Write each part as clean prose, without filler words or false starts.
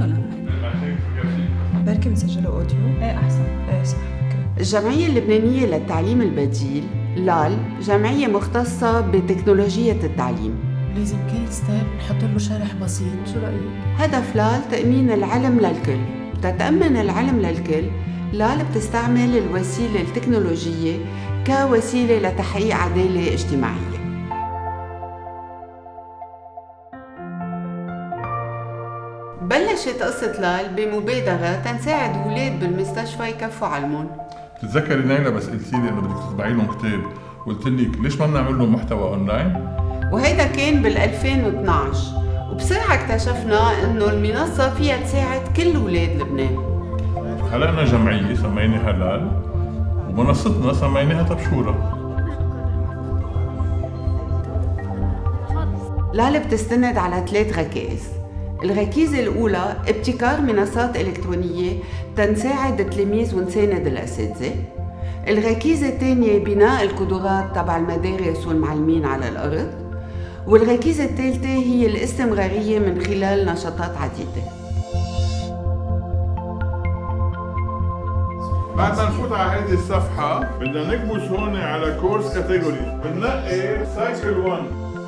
ولا بركي مسجله اوديو؟ ايه احسن. ايه صح فكرة. الجمعية اللبنانية للتعليم البديل لال جمعية مختصة بتكنولوجية التعليم. لازم كل ستيب نحط له شرح بسيط. شو رأيك؟ هدف لال تأمين العلم للكل. تتأمن العلم للكل، لال بتستعمل الوسيلة التكنولوجية كوسيلة لتحقيق عدالة اجتماعية. بلشت قصة لال بمبادرة تنساعد أولاد بالمستشفى يكفوا علمهم. بتتذكري نايلة بس قلتي لي انه بدك تطبعي لهم كتاب، قلت لك ليش ما بنعمل لهم محتوى اونلاين؟ وهيدا كان بال 2012، وبسرعة اكتشفنا انه المنصة فيها تساعد كل أولاد لبنان. خلقنا جمعية سميناها لال، ومنصتنا سميناها تبشورة. لال بتستند على 3 ركائز. الركيزة الأولى ابتكار منصات إلكترونية تنساعد التلاميذ ونساند الأساتذة. الركيزة الثانية بناء القدرات تبع المدارس والمعلمين على الأرض. والركيزة الثالثة هي الاستمرارية من خلال نشاطات عديدة. بعد ما نفوت على هذه الصفحة بدنا نكبس هون على كورس كاتيجوري، بننقي سايكل 1.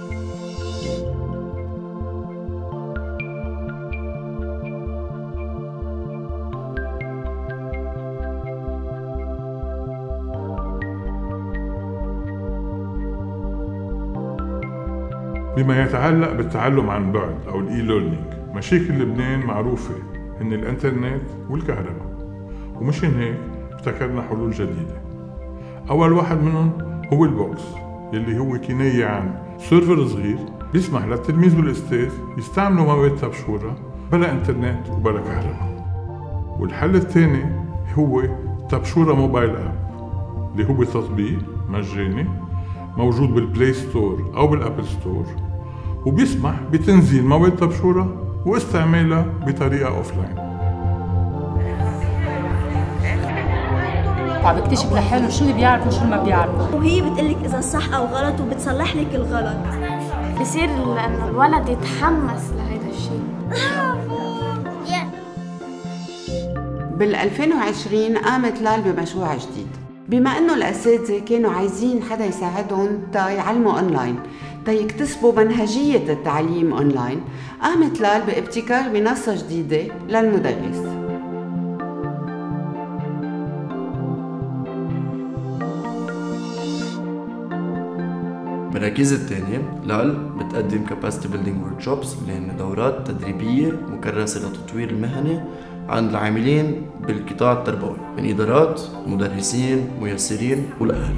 بما يتعلق بالتعلم عن بعد أو الإي ليرنينج، مشاكل لبنان معروفة هن الإنترنت والكهرباء، ومشان هيك ابتكرنا حلول جديدة. أول واحد منهم هو البوكس، يلي هو كناية عن سيرفر صغير بيسمح للتلميذ والأستاذ يستعملوا مواد تبشورة بلا إنترنت وبلا كهرباء. والحل الثاني هو تبشورة موبايل آب، اللي هو تطبيق مجاني موجود بالبلاي ستور أو بالأبل ستور، وبيسمح بتنزيل مواد تبشورة واستعمالها بطريقة أوفلاين. عم بكتشف لحاله شو اللي بيعرف وشو اللي ما بيعرف، وهي بتقلك إذا صح أو غلط وبتصلح لك الغلط. بصير إنه الولد يتحمس لهيدا الشيء. بال 2020 قامت لال بمشروع جديد. بما انه الاساتذه كانوا عايزين حدا يساعدهم تا يعلموا اونلاين، تا يكتسبوا منهجيه التعليم اونلاين، قامت لال بابتكار منصه جديده للمدرس. بالركيزة الثانية لال بتقدم كاباسيتي بيلدينج وركشوبس، اللي هن دورات تدريبية مكرسة للتطوير المهني عند العاملين بالقطاع التربوي من إدارات، مدرسين، ميسرين والأهل.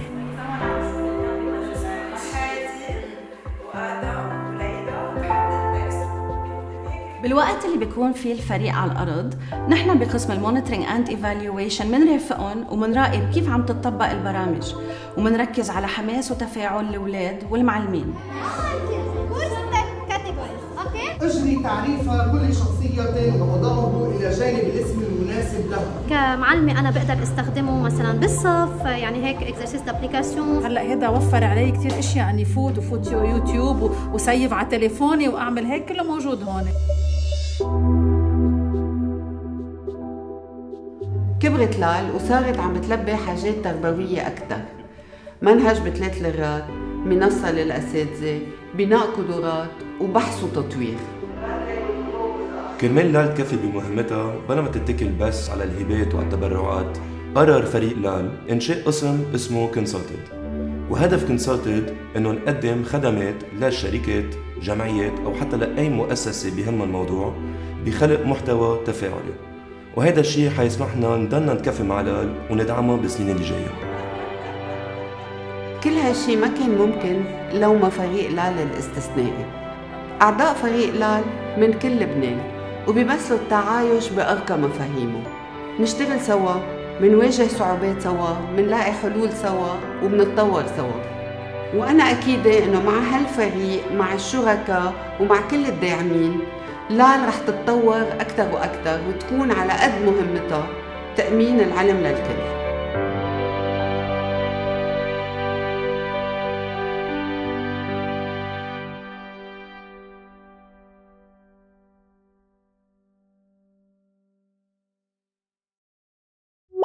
بالوقت اللي بيكون فيه الفريق على الأرض، نحن بقسم المونيتورينج اند ايفالويشن بنرافقهم وبنراقب كيف عم تطبق البرامج، وبنركز على حماس وتفاعل الأولاد والمعلمين. اجري تعريف كل شخصية ووضعه إلى جانب الاسم المناسب له. كمعلمة أنا بقدر استخدمه مثلا بالصف، يعني هيك اكزرسيس دابليكاسيون. هلا هذا وفر علي كثير اشياء، اني فوت يوتيوب وسيف على تليفوني واعمل هيك، كله موجود هون. كبرت لال وصارت عم بتلبي حاجات تربوية أكثر. منهج ب3 لغات، منصة للأساتذة، بناء قدرات، وبحث وتطوير. كرمال لال تكفي بمهمتها بلا ما تتكل بس على الهبات والتبرعات، قرر فريق لال إنشاء قسم اسمه كونسلتد. وهدف كونسلتد إنه نقدم خدمات للشركات، جمعيات أو حتى لأي مؤسسة بهم الموضوع بخلق محتوى تفاعلي. وهذا الشيء حيسمحنا نضلنا نكفي مع لال وندعمها بالسنين اللي جايه. كل هالشي ما كان ممكن لو ما فريق لال الاستثنائي. أعضاء فريق لال من كل لبنان وبيمثلوا التعايش بأرقى مفاهيمه. نشتغل سوا، منواجه صعوبات سوا، منلاقي حلول سوا، وبنتطور سوا. وأنا أكيدة إنه مع هالفريق، مع الشركاء ومع كل الداعمين، لال رح تتطور أكثر وأكثر وتكون على قد مهمتها تأمين العلم للكل.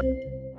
العالم.